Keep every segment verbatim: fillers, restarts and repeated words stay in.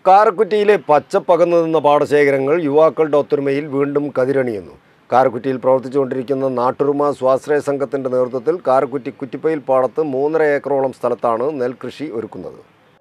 കാരക്കുറ്റിയിലെ പച്ചപ്പകന്നു നിന്ന പാടശേഖരങ്ങൾ യുവാക്കളുടെ ഒത്തൊരുമയിൽ വീണ്ടും കതിരണിയുന്നു. കാരക്കുറ്റിയിൽ പ്രവർത്തിച്ചുകൊണ്ടിരിക്കുന്ന നാട്ടുരുമ സ്വാശ്രയ സംഘത്തിന്റെ നേതൃത്വത്തിൽ കാരക്കുറ്റി കുറ്റിപ്പയിൽ പാടത്ത് മൂന്നര ഏക്കറോളം സ്ഥലത്താണ് നെൽകൃഷി ഒരുക്കുന്നത്.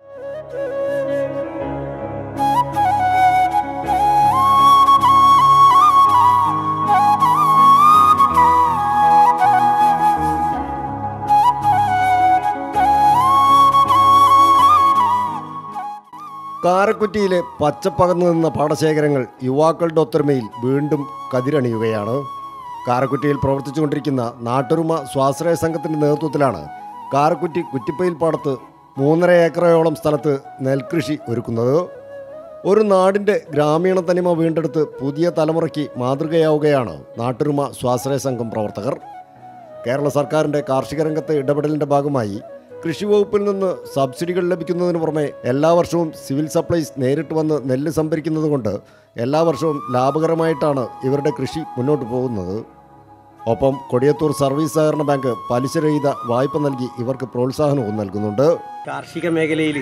കാരക്കുറ്റിയിലെ പച്ചപ്പകന്നു നിന്ന പാടശേഖരങ്ങൾ യുവാക്കളുടെ ഒത്തൊരുമയിൽ വീണ്ടും കതിരണിയുകയാണ്. കാരക്കുറ്റിയിൽ പ്രവർത്തിച്ചുകൊണ്ടിരിക്കുന്ന നാട്ടുരുമ സ്വാശ്രയ സംഘത്തിൻ്റെ നേതൃത്വത്തിലാണ് കാരക്കുറ്റി കുറ്റിപ്പയിൽ പാടത്ത് മൂന്നര ഏക്കറയോളം സ്ഥലത്ത് നെൽകൃഷി ഒരുക്കുന്നത്. ഒരു നാടിൻ്റെ ഗ്രാമീണ തനിമ വീണ്ടെടുത്ത് പുതിയ തലമുറയ്ക്ക് മാതൃകയാവുകയാണ് നാട്ടുരുമ സ്വാശ്രയ സംഘം പ്രവർത്തകർ. കേരള സർക്കാരിൻ്റെ കാർഷിക രംഗത്തെ ഇടപെടലിൻ്റെ ഭാഗമായി കൃഷി വകുപ്പിൽ നിന്ന് സബ്സിഡികൾ ലഭിക്കുന്നതിന് പുറമെ എല്ലാ വർഷവും സിവിൽ സപ്ലൈസ് നേരിട്ട് വന്ന് നെല്ല് സംഭരിക്കുന്നത് കൊണ്ട് എല്ലാ വർഷവും ലാഭകരമായിട്ടാണ് ഇവരുടെ കൃഷി മുന്നോട്ട് പോകുന്നത്. ഒപ്പം കൊടിയത്തൂർ സർവീസ് സഹകരണ ബാങ്ക് പലിശരഹിത വായ്പ നൽകി ഇവർക്ക് പ്രോത്സാഹനവും നൽകുന്നുണ്ട്. കാർഷിക മേഖലയിൽ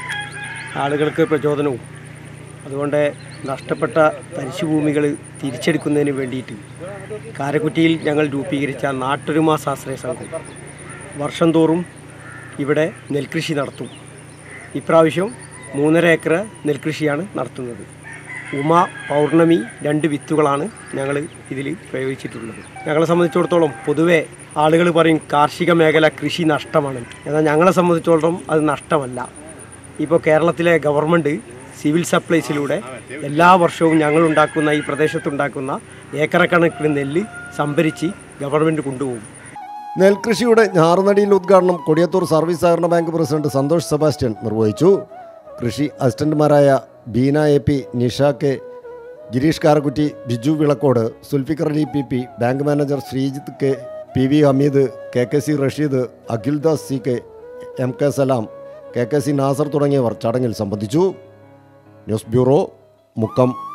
ആളുകൾക്ക് പ്രചോദനവും അതുകൊണ്ട് നഷ്ടപ്പെട്ട തരിശുഭൂമികൾ തിരിച്ചെടുക്കുന്നതിന് വേണ്ടിയിട്ട് കാരക്കുറ്റിയിൽ ഞങ്ങൾ രൂപീകരിച്ച നാട്ടുരുമ സ്വാശ്രയ സംഘം വർഷം തോറും ഇവിടെ നെൽകൃഷി നടത്തും. ഇപ്രാവശ്യം മൂന്നര ഏക്കർ നെൽകൃഷിയാണ് നടത്തുന്നത്. ഉമ, പൗർണമി രണ്ട് വിത്തുകളാണ് ഞങ്ങൾ ഇതിൽ പ്രയോഗിച്ചിട്ടുള്ളത്. ഞങ്ങളെ സംബന്ധിച്ചിടത്തോളം പൊതുവെ ആളുകൾ പറയും കാർഷിക മേഖല കൃഷി നഷ്ടമാണ്. എന്നാൽ ഞങ്ങളെ സംബന്ധിച്ചിടത്തോളം അത് നഷ്ടമല്ല. ഇപ്പോൾ കേരളത്തിലെ ഗവൺമെൻറ് സിവിൽ സപ്ലൈസിലൂടെ എല്ലാ വർഷവും ഞങ്ങളുണ്ടാക്കുന്ന ഈ പ്രദേശത്തുണ്ടാക്കുന്ന ഏക്കറക്കണക്കിന് നെല്ല് സംഭരിച്ച് ഗവൺമെൻറ് കൊണ്ടുപോകും. നെൽകൃഷിയുടെ ഞാറുനടിയിൽ ഉദ്ഘാടനം കൊടിയത്തൂർ സർവീസ് സഹകരണ ബാങ്ക് പ്രസിഡന്റ് സന്തോഷ് സെബാസ്റ്റ്യൻ നിർവഹിച്ചു. കൃഷി അസിസ്റ്റന്റുമാരായ Beena A P, Nisha K, Gireesh Karakkutty, Biju Vilakkode, Sulfikar Ali P P, bank manager Sreejith K, P V Hameed, K K C Rasheed, Akhildas C K, M K Salam, K K C Nasar തുടങ്ങിയവർ ചടങ്ങിൽ സംബന്ധിച്ചു. News bureau, Mukkam.